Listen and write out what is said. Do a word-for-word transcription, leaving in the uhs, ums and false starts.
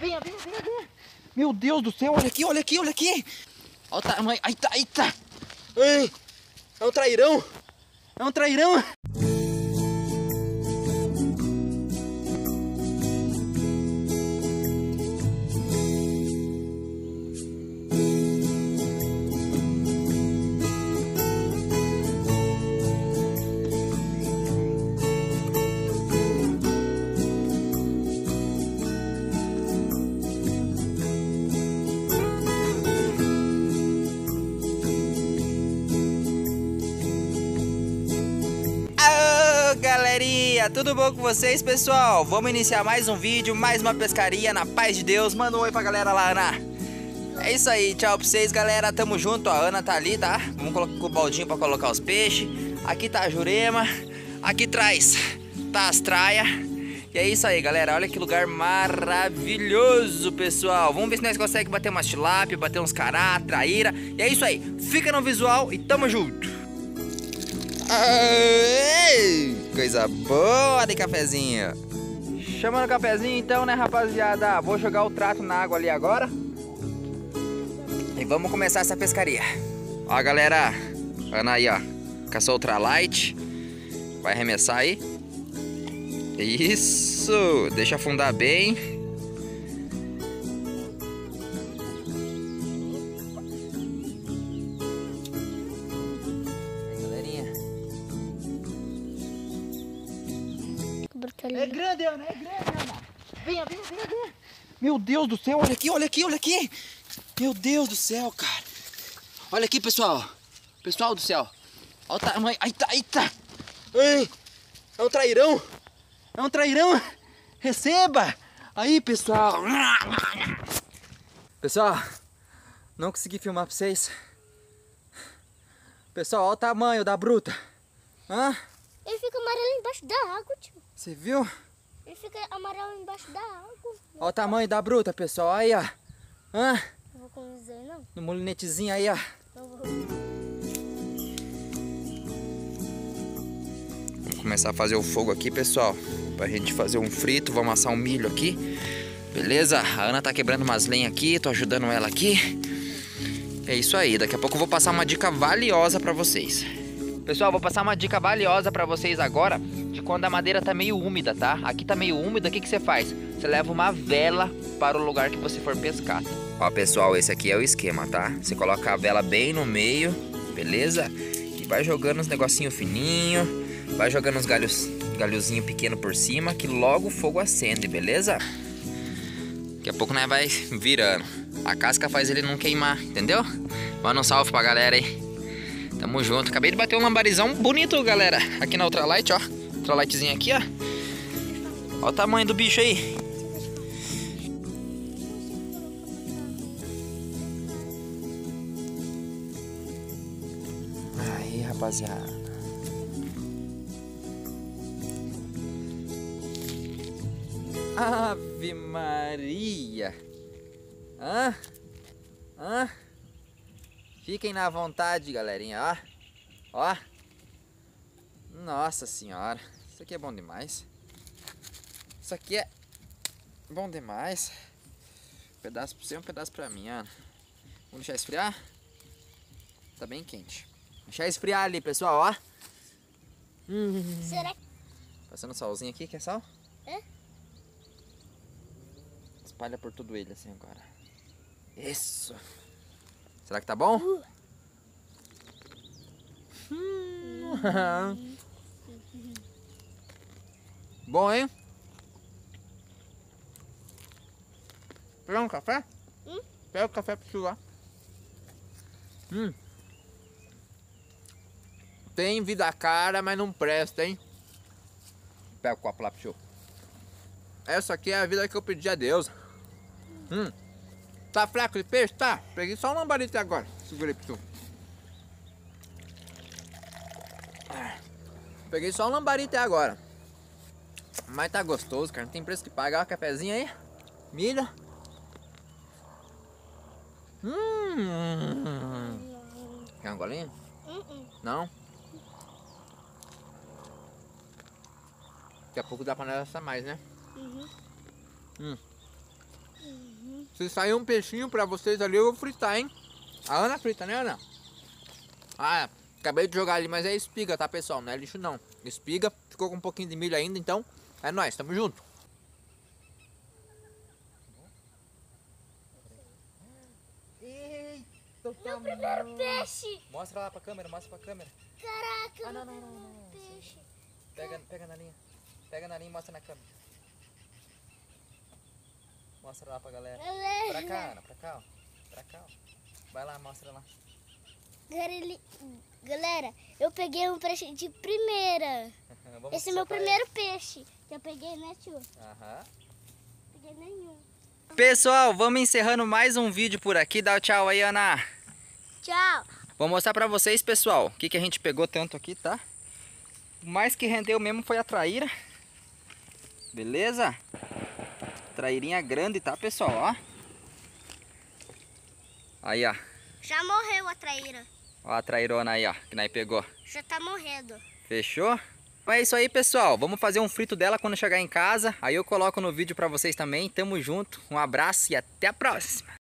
Venha, venha, venha, venha. Meu Deus do céu, olha aqui, olha aqui, olha aqui. Olha o tamanho. Eita, eita. Ai, é um trairão. É um trairão. Galerinha, tudo bom com vocês, pessoal? Vamos iniciar mais um vídeo, mais uma pescaria na paz de Deus. Manda um oi pra galera lá, Ana. É isso aí, tchau pra vocês, galera. Tamo junto, a Ana tá ali, tá? Vamos colocar o baldinho pra colocar os peixes. Aqui tá a Jurema. Aqui atrás tá as traias. E é isso aí, galera. Olha que lugar maravilhoso, pessoal. Vamos ver se nós conseguimos bater umas tilápia, bater uns cará, traíra. E é isso aí, fica no visual e tamo junto. Aê, coisa boa de cafezinho. Chamando o cafezinho então, né, rapaziada? Vou jogar o trato na água ali agora. E vamos começar essa pescaria. Ó, galera, Ana aí, ó, caçou o ultralight. Vai arremessar aí. Isso, deixa afundar bem. É grande, Ana, é grande, Ana. Venha, venha, venha, venha. Meu Deus do céu, olha aqui, olha aqui, olha aqui. Meu Deus do céu, cara. Olha aqui, pessoal. Pessoal do céu. Olha o tamanho. Eita, eita. Ai, é um trairão. É um trairão. Receba. Aí, pessoal. Pessoal, não consegui filmar pra vocês. Pessoal, olha o tamanho da bruta. Hã? Ele fica amarelo embaixo da água, tio. Você viu? Ele fica amarelo embaixo da água. Olha o tamanho da bruta, pessoal. Aí, ó. Hã? Não vou conduzir, não. No molinetezinho aí, ó. Não vou. Vamos começar a fazer o fogo aqui, pessoal. Pra gente fazer um frito. Vou amassar um milho aqui. Beleza? A Ana tá quebrando umas lenhas aqui. Tô ajudando ela aqui. É isso aí. Daqui a pouco eu vou passar uma dica valiosa pra vocês. Pessoal, vou passar uma dica valiosa pra vocês agora de quando a madeira tá meio úmida, tá? Aqui tá meio úmida, o que que você faz? Você leva uma vela para o lugar que você for pescar. Ó, pessoal, esse aqui é o esquema, tá? Você coloca a vela bem no meio, beleza? E vai jogando uns negocinho fininho, vai jogando uns galhos, galhozinho pequeno por cima, que logo o fogo acende, beleza? Daqui a pouco, né, vai virando. A casca faz ele não queimar, entendeu? Manda um salve pra galera aí. Tamo junto. Acabei de bater um lambarizão bonito, galera. Aqui na ultralight, ó. Ultralightzinho aqui, ó. Ó o tamanho do bicho aí. Aí, rapaziada. Ave Maria. Hã? Hã? Fiquem na vontade, galerinha, ó. Ó. Nossa senhora. Isso aqui é bom demais. Isso aqui é bom demais. Um pedaço pra você, um pedaço pra mim, ó. Vamos deixar esfriar? Tá bem quente. Deixar esfriar ali, pessoal, ó. Hum. Será que... Passando salzinho aqui, quer sal? É? Espalha por todo ele assim agora. Isso. Será que tá bom? Uh. Hum. Bom, hein? Pegar um café? Hum? Pega o café pra tu lá. Hum. Tem vida cara, mas não presta, hein? Pega o copo lá pro tio. Essa aqui é a vida que eu pedi a Deus. Hum. Tá fraco de peixe? Tá. Peguei só um lambarito agora. Segurei pro tu. Peguei só um lambarito agora. Mas tá gostoso, cara. Não tem preço que pagar. Olha o cafezinho aí. Milho. Hum. Quer um golinho? Uh-uh. Não? Daqui a pouco dá pra nós assar mais, né? Uhum. Hum. Se sair um peixinho pra vocês ali, eu vou fritar, hein? A Ana frita, né, Ana? Ah, acabei de jogar ali, mas é espiga, tá, pessoal? Não é lixo, não. Espiga, ficou com um pouquinho de milho ainda, então é nóis, tamo junto. Eita, Meu primeiro peixe! Mostra lá pra câmera, mostra pra câmera. Caraca, Ah, meu não, não, não, primeiro não, não. peixe. Pega, pega na linha. Pega na linha e mostra na câmera. Mostra lá pra galera. Galera, Pra cá, Ana, pra cá, ó. Pra cá, ó. Vai lá, mostra lá. Galera, galera, eu peguei um peixe de primeira. Vamos Esse é meu soltar primeiro peixe. Que eu peguei, né, tio? ele. Aham. Peguei nenhum. Pessoal, vamos encerrando mais um vídeo por aqui. Dá o tchau aí, Ana. Tchau. Vou mostrar pra vocês, pessoal, o que, que a gente pegou tanto aqui, tá? O mais que rendeu mesmo foi a traíra. Beleza? Trairinha grande, tá, pessoal? Ó. Aí, ó. Já morreu a traíra. Ó a trairona aí, ó, que nós pegou. Já tá morrendo. Fechou? Então é isso aí, pessoal. Vamos fazer um frito dela quando chegar em casa. Aí eu coloco no vídeo pra vocês também. Tamo junto. Um abraço e até a próxima.